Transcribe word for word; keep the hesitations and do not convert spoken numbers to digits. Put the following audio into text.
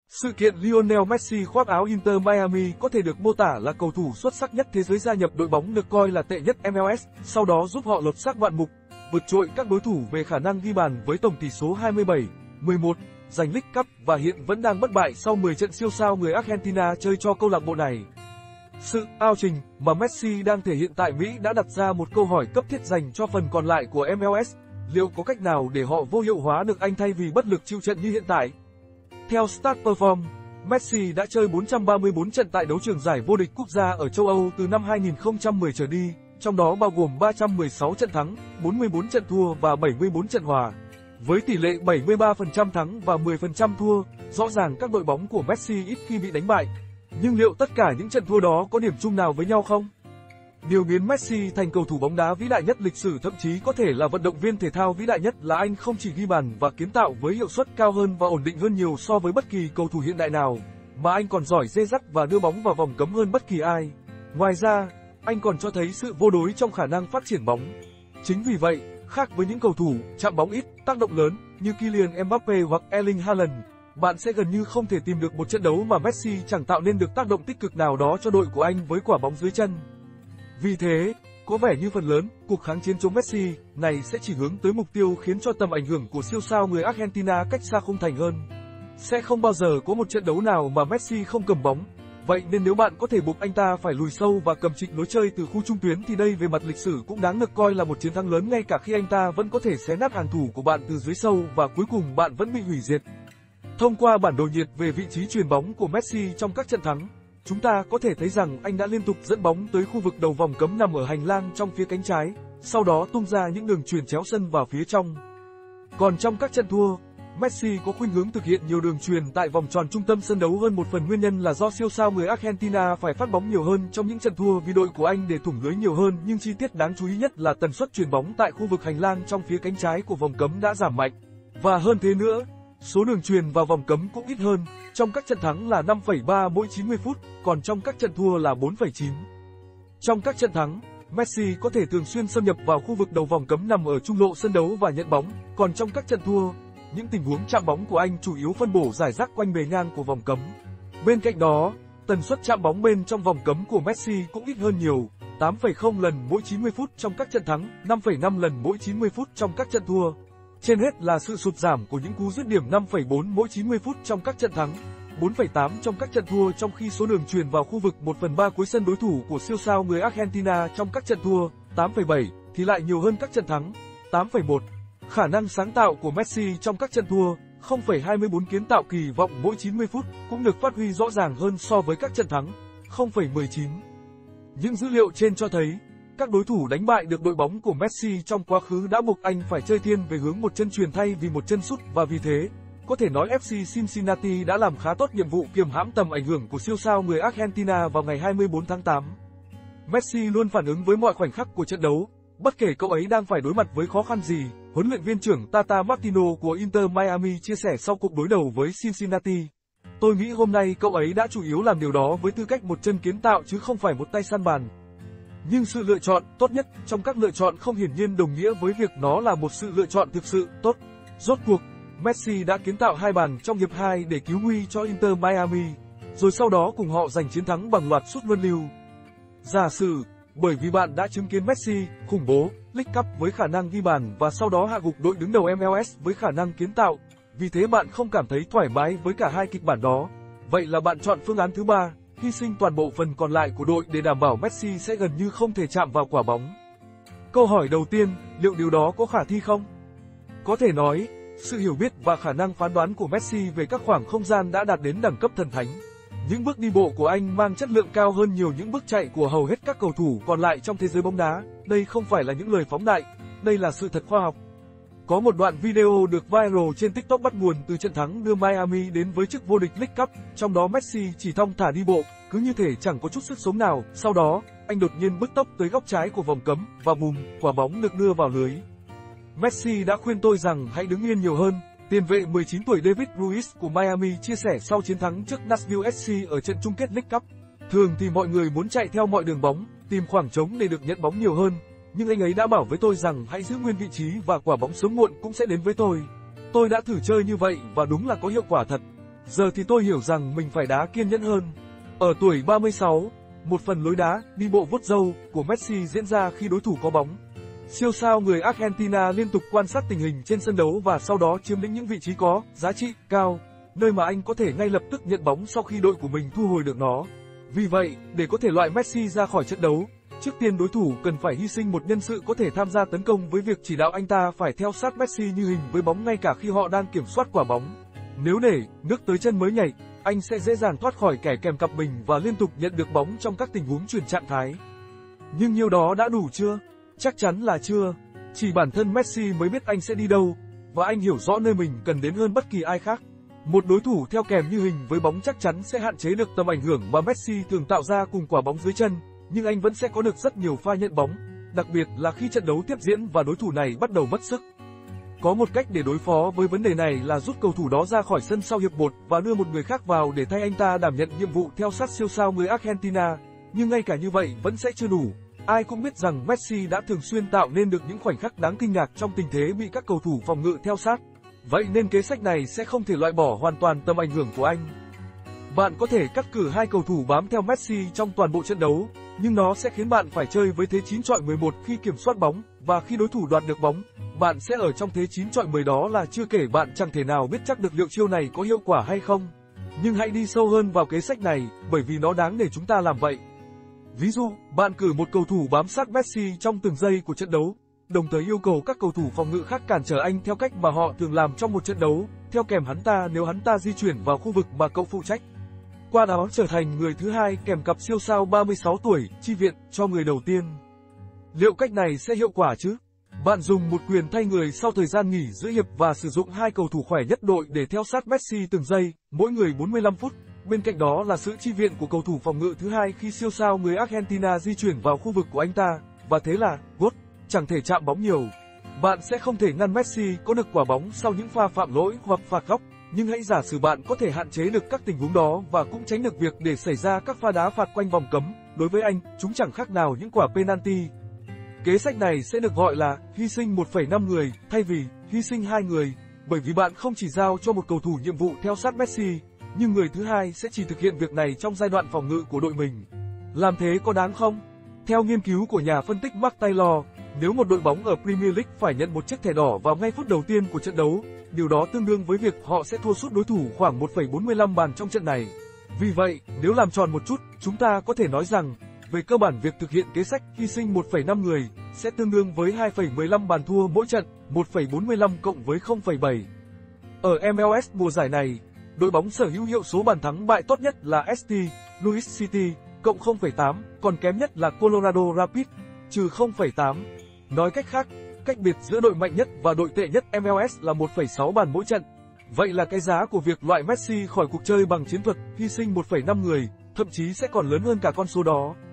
Sự kiện Lionel Messi khoác áo Inter Miami có thể được mô tả là cầu thủ xuất sắc nhất thế giới gia nhập đội bóng được coi là tệ nhất em lờ ét, sau đó giúp họ lột xác vạn mục, vượt trội các đối thủ về khả năng ghi bàn với tổng tỷ số hai mươi bảy mười một, giành League Cup và hiện vẫn đang bất bại sau mười trận siêu sao người Argentina chơi cho câu lạc bộ này. Sự ao trình mà Messi đang thể hiện tại Mỹ đã đặt ra một câu hỏi cấp thiết dành cho phần còn lại của em lờ ét, liệu có cách nào để họ vô hiệu hóa được anh thay vì bất lực chịu trận như hiện tại? Theo StatPerform, Messi đã chơi bốn trăm ba mươi tư trận tại đấu trường giải vô địch quốc gia ở châu Âu từ năm hai nghìn không trăm mười trở đi, trong đó bao gồm ba trăm mười sáu trận thắng, bốn mươi tư trận thua và bảy mươi tư trận hòa. Với tỷ lệ bảy mươi ba phần trăm thắng và mười phần trăm thua, rõ ràng các đội bóng của Messi ít khi bị đánh bại. Nhưng liệu tất cả những trận thua đó có điểm chung nào với nhau không? Điều biến Messi thành cầu thủ bóng đá vĩ đại nhất lịch sử, thậm chí có thể là vận động viên thể thao vĩ đại nhất, là anh không chỉ ghi bàn và kiến tạo với hiệu suất cao hơn và ổn định hơn nhiều so với bất kỳ cầu thủ hiện đại nào, mà anh còn giỏi dê dắt và đưa bóng vào vòng cấm hơn bất kỳ ai. Ngoài ra, anh còn cho thấy sự vô đối trong khả năng phát triển bóng. Chính vì vậy, khác với những cầu thủ chạm bóng ít, tác động lớn như Kylian Mbappe hoặc Erling Haaland, bạn sẽ gần như không thể tìm được một trận đấu mà Messi chẳng tạo nên được tác động tích cực nào đó cho đội của anh với quả bóng dưới chân. Vì thế, có vẻ như phần lớn cuộc kháng chiến chống Messi này sẽ chỉ hướng tới mục tiêu khiến cho tầm ảnh hưởng của siêu sao người Argentina cách xa khung thành hơn. Sẽ không bao giờ có một trận đấu nào mà Messi không cầm bóng. Vậy nên nếu bạn có thể buộc anh ta phải lùi sâu và cầm trịch lối chơi từ khu trung tuyến thì đây về mặt lịch sử cũng đáng được coi là một chiến thắng lớn, ngay cả khi anh ta vẫn có thể xé nát hàng thủ của bạn từ dưới sâu và cuối cùng bạn vẫn bị hủy diệt. Thông qua bản đồ nhiệt về vị trí chuyền bóng của Messi trong các trận thắng, chúng ta có thể thấy rằng anh đã liên tục dẫn bóng tới khu vực đầu vòng cấm nằm ở hành lang trong phía cánh trái, sau đó tung ra những đường chuyền chéo sân vào phía trong. Còn trong các trận thua, Messi có khuynh hướng thực hiện nhiều đường chuyền tại vòng tròn trung tâm sân đấu hơn. Một phần nguyên nhân là do siêu sao người Argentina phải phát bóng nhiều hơn trong những trận thua vì đội của anh để thủng lưới nhiều hơn, nhưng chi tiết đáng chú ý nhất là tần suất chuyền bóng tại khu vực hành lang trong phía cánh trái của vòng cấm đã giảm mạnh. Và hơn thế nữa, số đường chuyền vào vòng cấm cũng ít hơn, trong các trận thắng là năm phẩy ba mỗi chín mươi phút, còn trong các trận thua là bốn phẩy chín. Trong các trận thắng, Messi có thể thường xuyên xâm nhập vào khu vực đầu vòng cấm nằm ở trung lộ sân đấu và nhận bóng, còn trong các trận thua, những tình huống chạm bóng của anh chủ yếu phân bổ rải rác quanh bề ngang của vòng cấm. Bên cạnh đó, tần suất chạm bóng bên trong vòng cấm của Messi cũng ít hơn nhiều, tám phẩy không lần mỗi chín mươi phút trong các trận thắng, năm phẩy năm lần mỗi chín mươi phút trong các trận thua. Trên hết là sự sụt giảm của những cú dứt điểm năm phẩy bốn mỗi chín mươi phút trong các trận thắng, bốn phẩy tám trong các trận thua, trong khi số đường chuyền vào khu vực một phần ba cuối sân đối thủ của siêu sao người Argentina trong các trận thua, tám phẩy bảy, thì lại nhiều hơn các trận thắng, tám phẩy một. Khả năng sáng tạo của Messi trong các trận thua, không phẩy hai mươi tư kiến tạo kỳ vọng mỗi chín mươi phút, cũng được phát huy rõ ràng hơn so với các trận thắng, không phẩy mười chín. Những dữ liệu trên cho thấy, các đối thủ đánh bại được đội bóng của Messi trong quá khứ đã buộc anh phải chơi thiên về hướng một chân chuyền thay vì một chân sút, và vì thế, có thể nói ép xê Cincinnati đã làm khá tốt nhiệm vụ kiềm hãm tầm ảnh hưởng của siêu sao người Argentina vào ngày hai mươi tư tháng tám. Messi luôn phản ứng với mọi khoảnh khắc của trận đấu, bất kể cậu ấy đang phải đối mặt với khó khăn gì, huấn luyện viên trưởng Tata Martino của Inter Miami chia sẻ sau cuộc đối đầu với Cincinnati. Tôi nghĩ hôm nay cậu ấy đã chủ yếu làm điều đó với tư cách một chân kiến tạo chứ không phải một tay săn bàn. Nhưng sự lựa chọn tốt nhất trong các lựa chọn không hiển nhiên đồng nghĩa với việc nó là một sự lựa chọn thực sự tốt. Rốt cuộc, Messi đã kiến tạo hai bàn trong hiệp hai để cứu nguy cho Inter Miami, rồi sau đó cùng họ giành chiến thắng bằng loạt sút luân lưu. Giả sử, bởi vì bạn đã chứng kiến Messi khủng bố League Cup với khả năng ghi bàn và sau đó hạ gục đội đứng đầu em lờ ét với khả năng kiến tạo, vì thế bạn không cảm thấy thoải mái với cả hai kịch bản đó, vậy là bạn chọn phương án thứ ba, hy sinh toàn bộ phần còn lại của đội để đảm bảo Messi sẽ gần như không thể chạm vào quả bóng. Câu hỏi đầu tiên, liệu điều đó có khả thi không? Có thể nói, sự hiểu biết và khả năng phán đoán của Messi về các khoảng không gian đã đạt đến đẳng cấp thần thánh. Những bước đi bộ của anh mang chất lượng cao hơn nhiều những bước chạy của hầu hết các cầu thủ còn lại trong thế giới bóng đá. Đây không phải là những lời phóng đại, đây là sự thật khoa học. Có một đoạn video được viral trên TikTok bắt nguồn từ trận thắng đưa Miami đến với chức vô địch League Cup, trong đó Messi chỉ thong thả đi bộ, cứ như thể chẳng có chút sức sống nào. Sau đó, anh đột nhiên bứt tốc tới góc trái của vòng cấm, và bùm, quả bóng được đưa vào lưới. Messi đã khuyên tôi rằng hãy đứng yên nhiều hơn. Tiền vệ mười chín tuổi David Luiz của Miami chia sẻ sau chiến thắng trước Nashville ép xê ở trận chung kết League Cup. Thường thì mọi người muốn chạy theo mọi đường bóng, tìm khoảng trống để được nhận bóng nhiều hơn, nhưng anh ấy đã bảo với tôi rằng hãy giữ nguyên vị trí và quả bóng sớm muộn cũng sẽ đến với tôi. Tôi đã thử chơi như vậy và đúng là có hiệu quả thật. Giờ thì tôi hiểu rằng mình phải đá kiên nhẫn hơn. Ở tuổi ba mươi sáu, một phần lối đá, đi bộ vuốt râu của Messi diễn ra khi đối thủ có bóng. Siêu sao người Argentina liên tục quan sát tình hình trên sân đấu và sau đó chiếm lĩnh những vị trí có giá trị cao, nơi mà anh có thể ngay lập tức nhận bóng sau khi đội của mình thu hồi được nó. Vì vậy, để có thể loại Messi ra khỏi trận đấu, trước tiên đối thủ cần phải hy sinh một nhân sự có thể tham gia tấn công với việc chỉ đạo anh ta phải theo sát Messi như hình với bóng ngay cả khi họ đang kiểm soát quả bóng. Nếu để nước tới chân mới nhảy, anh sẽ dễ dàng thoát khỏi kẻ kèm cặp mình và liên tục nhận được bóng trong các tình huống chuyển trạng thái. Nhưng nhiêu đó đã đủ chưa? Chắc chắn là chưa. Chỉ bản thân Messi mới biết anh sẽ đi đâu, và anh hiểu rõ nơi mình cần đến hơn bất kỳ ai khác. Một đối thủ theo kèm như hình với bóng chắc chắn sẽ hạn chế được tầm ảnh hưởng mà Messi thường tạo ra cùng quả bóng dưới chân, nhưng anh vẫn sẽ có được rất nhiều pha nhận bóng, đặc biệt là khi trận đấu tiếp diễn và đối thủ này bắt đầu mất sức. Có một cách để đối phó với vấn đề này là rút cầu thủ đó ra khỏi sân sau hiệp một và đưa một người khác vào để thay anh ta đảm nhận nhiệm vụ theo sát siêu sao người Argentina, nhưng ngay cả như vậy vẫn sẽ chưa đủ. Ai cũng biết rằng Messi đã thường xuyên tạo nên được những khoảnh khắc đáng kinh ngạc trong tình thế bị các cầu thủ phòng ngự theo sát. Vậy nên kế sách này sẽ không thể loại bỏ hoàn toàn tầm ảnh hưởng của anh. Bạn có thể cắt cử hai cầu thủ bám theo Messi trong toàn bộ trận đấu, nhưng nó sẽ khiến bạn phải chơi với thế chín chọi mười một khi kiểm soát bóng, và khi đối thủ đoạt được bóng, bạn sẽ ở trong thế chín chọi mười, đó là chưa kể bạn chẳng thể nào biết chắc được liệu chiêu này có hiệu quả hay không. Nhưng hãy đi sâu hơn vào kế sách này, bởi vì nó đáng để chúng ta làm vậy. Ví dụ, bạn cử một cầu thủ bám sát Messi trong từng giây của trận đấu, đồng thời yêu cầu các cầu thủ phòng ngự khác cản trở anh theo cách mà họ thường làm trong một trận đấu, theo kèm hắn ta nếu hắn ta di chuyển vào khu vực mà cậu phụ trách. Qua đó trở thành người thứ hai kèm cặp siêu sao ba mươi sáu tuổi, chi viện cho người đầu tiên. Liệu cách này sẽ hiệu quả chứ? Bạn dùng một quyền thay người sau thời gian nghỉ giữa hiệp và sử dụng hai cầu thủ khỏe nhất đội để theo sát Messi từng giây, mỗi người bốn mươi lăm phút. Bên cạnh đó là sự chi viện của cầu thủ phòng ngự thứ hai khi siêu sao người Argentina di chuyển vào khu vực của anh ta, và thế là, gốt, chẳng thể chạm bóng nhiều. Bạn sẽ không thể ngăn Messi có được quả bóng sau những pha phạm lỗi hoặc phạt góc, nhưng hãy giả sử bạn có thể hạn chế được các tình huống đó và cũng tránh được việc để xảy ra các pha đá phạt quanh vòng cấm. Đối với anh, chúng chẳng khác nào những quả penalty. Kế sách này sẽ được gọi là hy sinh một phẩy năm người thay vì hy sinh hai người, bởi vì bạn không chỉ giao cho một cầu thủ nhiệm vụ theo sát Messi, nhưng người thứ hai sẽ chỉ thực hiện việc này trong giai đoạn phòng ngự của đội mình. Làm thế có đáng không? Theo nghiên cứu của nhà phân tích Mark Taylor, nếu một đội bóng ở Premier League phải nhận một chiếc thẻ đỏ vào ngay phút đầu tiên của trận đấu, điều đó tương đương với việc họ sẽ thua sút đối thủ khoảng một phẩy bốn mươi lăm bàn trong trận này. Vì vậy, nếu làm tròn một chút, chúng ta có thể nói rằng, về cơ bản việc thực hiện kế sách hy sinh một phẩy năm người sẽ tương đương với hai phẩy mười lăm bàn thua mỗi trận, một phẩy bốn mươi lăm cộng với không phẩy bảy. Ở em lờ ét mùa giải này, đội bóng sở hữu hiệu số bàn thắng bại tốt nhất là ét tê Louis City, cộng không phẩy tám, còn kém nhất là Colorado Rapids, trừ không phẩy tám. Nói cách khác, cách biệt giữa đội mạnh nhất và đội tệ nhất em lờ ét là một phẩy sáu bàn mỗi trận. Vậy là cái giá của việc loại Messi khỏi cuộc chơi bằng chiến thuật hy sinh một phẩy năm người, thậm chí sẽ còn lớn hơn cả con số đó.